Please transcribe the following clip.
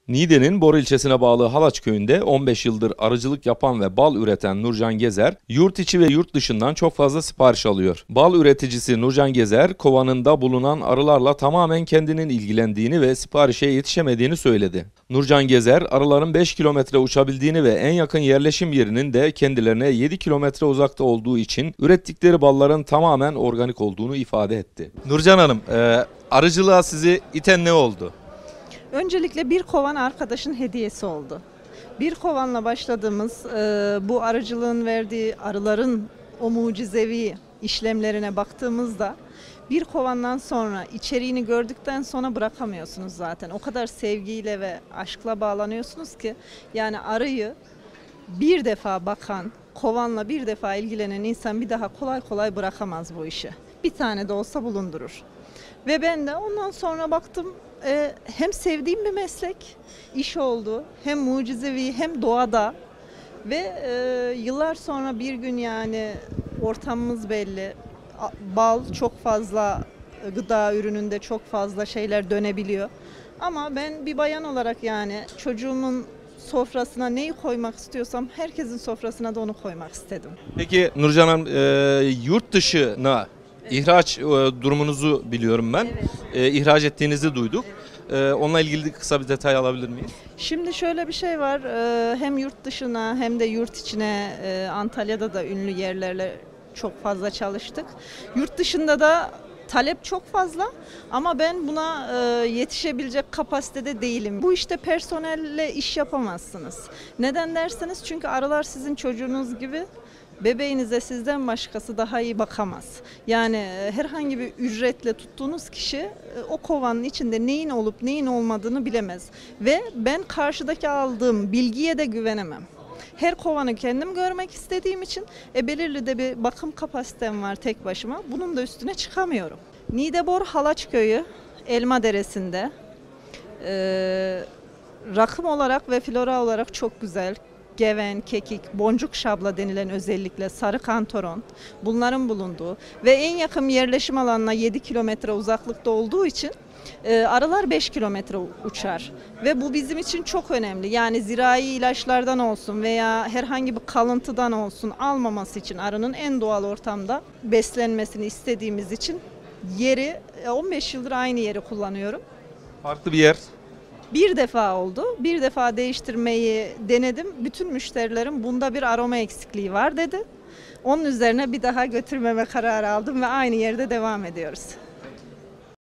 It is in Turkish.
Niğde'nin Bor ilçesine bağlı Halaç köyünde 15 yıldır arıcılık yapan ve bal üreten Nurcan Gezer, yurt içi ve yurt dışından çok fazla sipariş alıyor. Bal üreticisi Nurcan Gezer, kovanında bulunan arılarla tamamen kendinin ilgilendiğini ve siparişe yetişemediğini söyledi. Nurcan Gezer, arıların 5 kilometre uçabildiğini ve en yakın yerleşim yerinin de kendilerine 7 kilometre uzakta olduğu için ürettikleri balların tamamen organik olduğunu ifade etti. Nurcan Hanım, arıcılığa sizi iten ne oldu? Öncelikle bir kovan arkadaşın hediyesi oldu. Bir kovanla başladığımız bu arıcılığın verdiği arıların o mucizevi işlemlerine baktığımızda bir kovandan sonra içeriğini gördükten sonra bırakamıyorsunuz zaten. O kadar sevgiyle ve aşkla bağlanıyorsunuz ki yani arıyı bir defa bakan, kovanla bir defa ilgilenen insan bir daha kolay kolay bırakamaz bu işi. Bir tane de olsa bulundurur. Ve ben de ondan sonra baktım hem sevdiğim bir meslek, iş oldu, hem mucizevi hem doğada ve yıllar sonra bir gün yani ortamımız belli, bal çok fazla, gıda ürününde çok fazla şeyler dönebiliyor. Ama ben bir bayan olarak yani çocuğumun sofrasına neyi koymak istiyorsam herkesin sofrasına da onu koymak istedim. Peki Nurcan Hanım, yurt dışına ihraç durumunuzu biliyorum ben. Evet. İhraç ettiğinizi duyduk. Onunla ilgili kısa bir detay alabilir miyim? Şimdi şöyle bir şey var, hem yurt dışına hem de yurt içine Antalya'da da ünlü yerlerle çok fazla çalıştık. Yurt dışında da talep çok fazla ama ben buna yetişebilecek kapasitede değilim. Bu işte personelle iş yapamazsınız. Neden derseniz çünkü arılar sizin çocuğunuz gibi. Bebeğinize sizden başkası daha iyi bakamaz. Yani herhangi bir ücretle tuttuğunuz kişi o kovanın içinde neyin olup neyin olmadığını bilemez. Ve ben karşıdaki aldığım bilgiye de güvenemem. Her kovanı kendim görmek istediğim için belirli de bir bakım kapasitem var tek başıma. Bunun da üstüne çıkamıyorum. Niğde-Bor Halaç Köyü Elma Deresi'nde rakım olarak ve flora olarak çok güzel. Geven, kekik, boncuk şabla denilen özellikle sarı kantaron bunların bulunduğu ve en yakın yerleşim alanına 7 kilometre uzaklıkta olduğu için arılar 5 kilometre uçar ve bu bizim için çok önemli. Yani zirai ilaçlardan olsun veya herhangi bir kalıntıdan olsun almaması için arının en doğal ortamda beslenmesini istediğimiz için yeri 15 yıldır aynı yeri kullanıyorum. Farklı bir yer. Bir defa oldu. Bir defa değiştirmeyi denedim. Bütün müşterilerim bunda bir aroma eksikliği var dedi. Onun üzerine bir daha götürmeme kararı aldım ve aynı yerde devam ediyoruz.